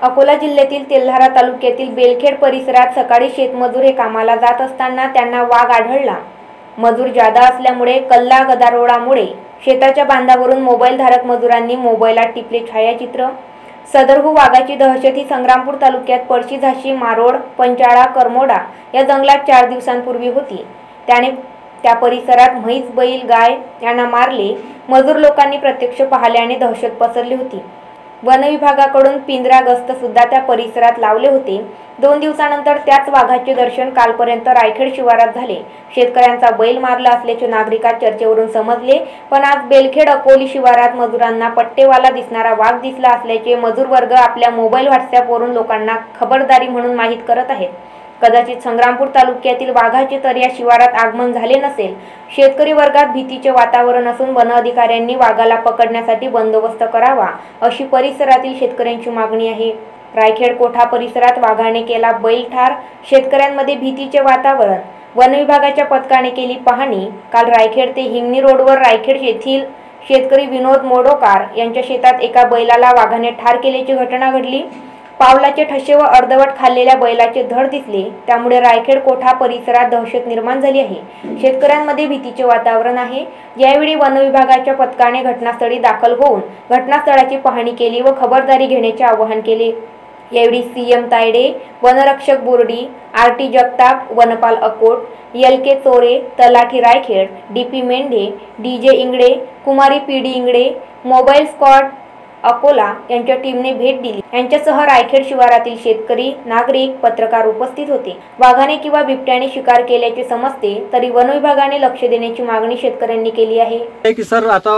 अकोला जिल्ह्यातील तेल्हारा तालुक्यातील बेलखेड परिसरात सकाळी शेतमजूर हे कामाला जात असताना त्यांना वाघ आढळला। मजूर जादा असल्यामुळे कल्ला गदारोळामुळे शेताच्या बांधावरून मोबाईलधारक मजुरांनी मोबाईलात टिपले छायाचित्र। सदरहू वाघाची दहशत ही संग्रामपूर तालुक्यात पळशी झाशी मारोड पंचाळा करमोडा या जंगलात 4 दिवसांपूर्वी होती। त्याने त्या परिसरात म्हैस बैल गाय यांना मारले। मजूर लोकांनी प्रत्यक्ष पाहिल्याने दहशत पसरली होती। वन विभागाकडून पिंजरा गस्त सुद्धा त्या परिसरात लावले होते। 2 दिवसानंतर त्याच वाघाचे दर्शन कालपर्यंत रायखेड शिवारात झाले। शेतकऱ्यांचा बैल मारला असल्याचे नागरिकात चर्चेवरून समजले, पण आज बेलखेड अकोली शिवारात मजुरांना पट्टेवाला दिसणारा वाघ दिसला असल्याचे मजूर वर्ग आपल्या मोबाईल व्हॉट्सअपवरून लोकांना खबरदारी म्हणून माहित करत आहेत। कदाचित संग्रामपूर तालुक्यातील वाघाचे तर या शिवारात आगमन झाले नसेल। शेतकरी वर्गात भीतीचे वातावरण असून वन अधिकाऱ्यांनी वाघाला पकडण्यासाठी बंदोबस्त करावा अशी परिसरातील शेतकऱ्यांची मागणी आहे। रायखेड कोठा परिसरात वाघाने केला बैल ठार, शेतकऱ्यांमध्ये भीतीचे वातावरण। वन विभागाच्या पथकाने केली पाहणी। काल रायखेड ते हिंगणी रोडवर रायखेड येथील शेतकरी विनोद मोडोकार यांच्या शेतात एका बैलाला वाघाने ठार केल्याची घटना घडली। पावलाचे ठसे व अर्धवट खाल्लेल्या बैलाचे धड दिसले, त्यामुळे रायखेड कोठा परिसरात दहशत निर्माण झाली आहे। शेतकऱ्यांमध्ये भीतीचे वातावरण आहे। यावेळी वन विभागाच्या पथकाने घटनास्थळी दाखल होऊन घटनास्थळाची पाहणी केली व खबरदारी घेण्याचे आवाहन केले। यावेळी सीएम तायडे, वनरक्षक बुर्डी, आरटी जगताप, वनपाल अकोट, एलके चोरे, तलाठी रायखेड, डीपी मेंढे, डीजे इंगडे, कुमारी P D Ingde, mobile squad Akola यांच्या टीमने भेट दिली। यांच्यासह रायखेड शिवारातील शेतकरी, नागरिक, पत्रकार उपस्थित होते। वाघाने किंवा बिबट्याने शिकार केल्याचे समजते, तरी वन विभागाने लक्ष देण्याची मागणी शेतकऱ्यांनी केली आहे। की सर आता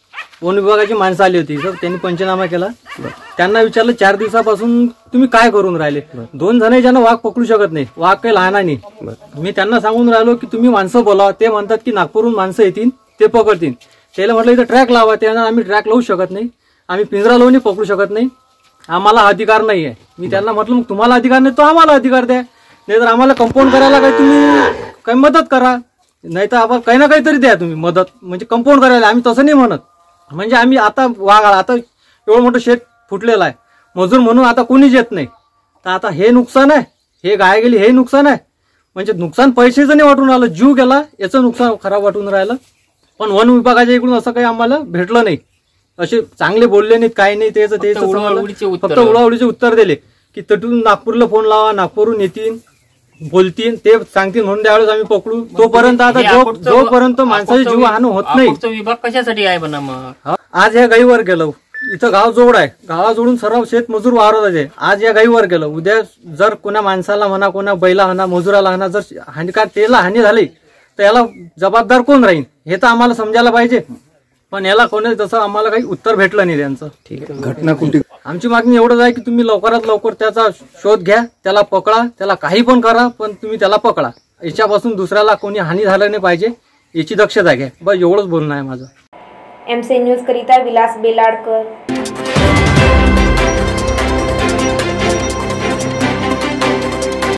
वन विभागाची माणसं आली होती सर, त्यांनी पंचनामा केला। त्यांना विचारलं 4 दिवसापासून तुम्ही काय करून राहिले। 2 जण ज्यांना वाघ पकडू शकत नाही, वाघ काही लहान नाही। मी त्यांना सांगून राहिलो की तुम्ही माणसं बोला। ते म्हणतात की नागपूरहून माणसं येतील ते पकडतील। त्याला म्हटलं इथं ट्रॅक लावा, त्यांना आम्ही ट्रॅक लावू शकत नाही, आम्ही पिंजरा लावून पकडू शकत नाही, आम्हाला अधिकार नाही आहे। मी त्यांना म्हटलं मग तुम्हाला अधिकार नाही तो आम्हाला अधिकार द्या, नाही तर आम्हाला कंपाऊंड करायला काही तुम्ही काही मदत करा, नाही तर आम्हाला काही ना काहीतरी द्या तुम्ही मदत, म्हणजे कंपाऊंड करायला। आम्ही तसं नाही म्हणत, म्हणजे आम्ही आता वाघ आता एवढं मोठं शेत फुटलेलं आहे, मजूर म्हणून आता कोणीच येत नाही, तर आता हे नुकसान आहे, हे गाय गेली हे नुकसान आहे, म्हणजे नुकसान पैसेचं नाही वाटून राहिलं, जीव गेला याचं नुकसान खराब वाटून राहिलं। पण वन विभागाच्या इकडून असं काही आम्हाला भेटलं नाही, असे चांगले बोलले नाहीत, काही नाही, फक्त उडाउडीचे उत्तर दिले की तटून नागपूरला फोन लावा, नागपूरहून येतील बोलतील ते सांगतील म्हणून त्यावेळेस आम्ही पकडू। तोपर्यंत आता जोपर्यंत माणसाचे जीव हानी होत नाही विभाग कशासाठी आहे म्हणा। मग आज या गाईवर गेलो, इथं गाव जोड आहे, गावा जोडून सर्व शेत मजूर वावरत आहे। आज या गाईवर गेलं, उद्या जर कोणा माणसाला म्हणा, कोणा बैला म्हणा, मजुराला म्हणा, जर हानिकार त्याला हानी झाली तर याला जबाबदार कोण राहील हे तर आम्हाला समजायला पाहिजे। पण याला कोणी तसं आम्हाला काही उत्तर भेटलं नाही त्यांचं। ठीक आहे, घटना कुठे? आमची मागणी एवढंच आहे की तुम्ही लवकरात लवकर त्याचा शोध घ्या, त्याला पकडा, त्याला काही पण करा, पण तुम्ही त्याला पकडा। याच्यापासून दुसऱ्याला कोणी हानी झालं नाही पाहिजे याची दक्षता घ्या, बस एवढंच बोलणं आहे माझं। MC न्यूज करिता विलास बेलाडकर।